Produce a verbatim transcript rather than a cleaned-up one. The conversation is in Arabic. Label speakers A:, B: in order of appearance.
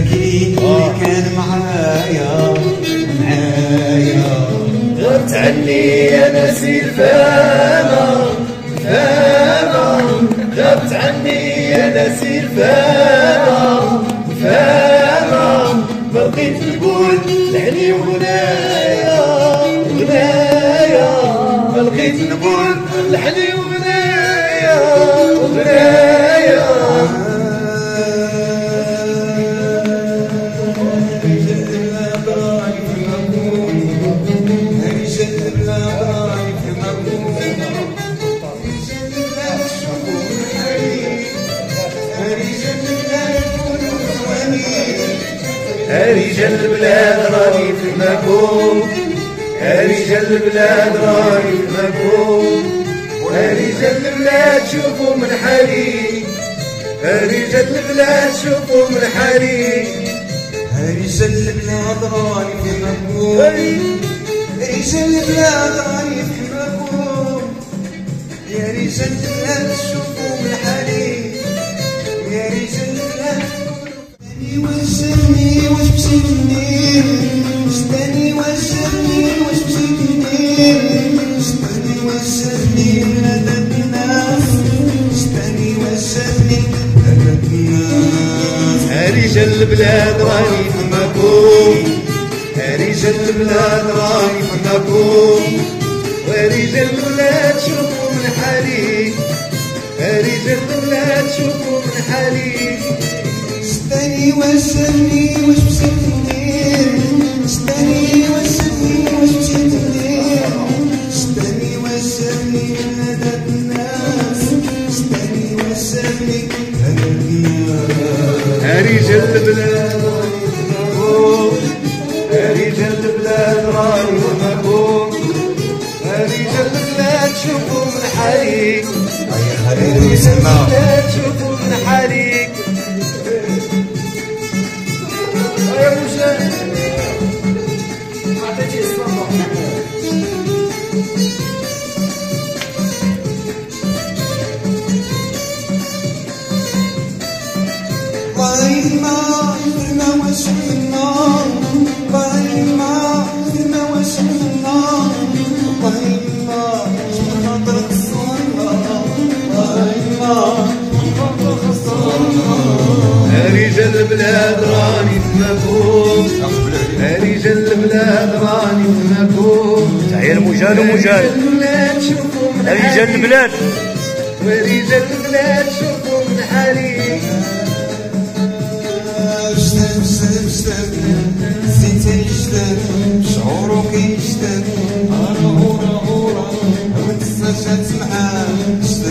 A: مساكين اللي كان معايا معايا.
B: غبت عني يا ناسي الفانا فانا، غبت عني يا ناسي الفانا فانا، ما بقيت نقول لحني وغنايا غنايا، ما بقيت نقول لحني وغنايا وغنايا. رجال البلاد راني في المكون، رجال البلاد راني في المكون، رجال البلاد شوفوا من حالي، رجال البلاد شوفوا من حالي.
A: رجال البلاد راني في المكون، رجال البلاد راني في المكون، يا رجال البلاد شوفوا من حالي، يا رجال البلاد. وجهني واش مشيت منين، شتاني وجهني واش مشيت منين، شتاني وجهني بلاد الناس، شتاني وجهني بلاد الناس.
B: رجال البلاد راني في المكون، رجال البلاد راني في المكون، ورجال البلاد شوفوا من حالي، رجال البلاد شوفوا من حالي.
A: شتاني وجهني واش مشيت منين، شتاني وجهني واش مشيت منين، شتاني وجهني بلاد الناس، شتاني وجهني بلاد الناس.
B: رجال البلاد راني في المكون، رجال البلاد راني في المكون، رجال البلاد شوفوا من حالي،
A: يا خالد وسلمى
B: شوفوا من حالي. يا موسى عطيتي الصبر.
A: بايما ما واش النار، بايما ما واش النار، بايما شكون خاطرك الصلاة، بايما شكون خاطرك الصلاة.
B: رجال البلاد راني في المكون، رجال البلاد راني في المكون.
C: تحية المجال ومجال رجال البلاد،
B: ورجال البلاد شوفوا من حالي.
A: جداد جداد جداد زيتي جداد شعورك جداد، هورا هورا هورا وانت سجلت معاه.